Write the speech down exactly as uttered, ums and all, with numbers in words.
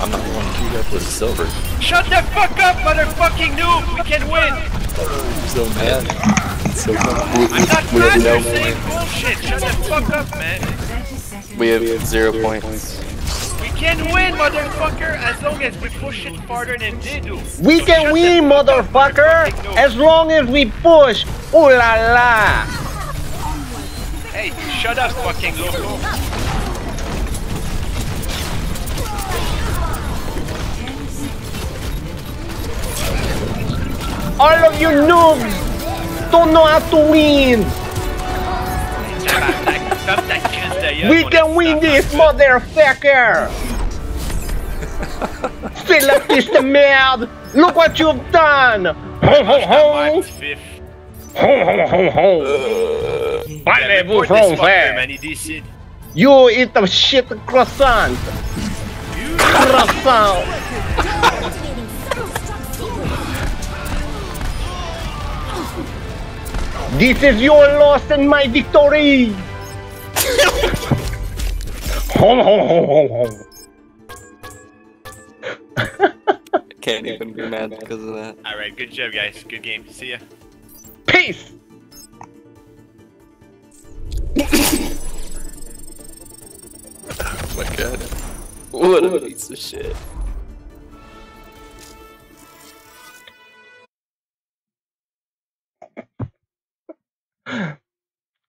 I'm not the one who queued up with silver. Shut the fuck up, motherfucking noob! We can win! I'm so mad. It's so funny. I'm not We mad, have no you're saying bullshit! Shut the fuck up, man! We have zero points. We can win, motherfucker, as long as we push it farther than they do. We So can shut win, the fuck up, motherfucker, motherfucking noob. as long as we push. Ooh la la. Hey, shut up, fucking loco. All of you noobs don't know how to win. We can win this, motherfucker. C'est la piste de merde. Look what you've done. Ho ho ho. Ho ho ho ho. Parlez-vous français? You eat a shit croissant. Croissant. This is your loss and my victory. Ho ho ho ho ho. I can't even be mad because of that. Alright, good job, guys. Good game. See ya. Peace. Oh my god. What a piece of shit.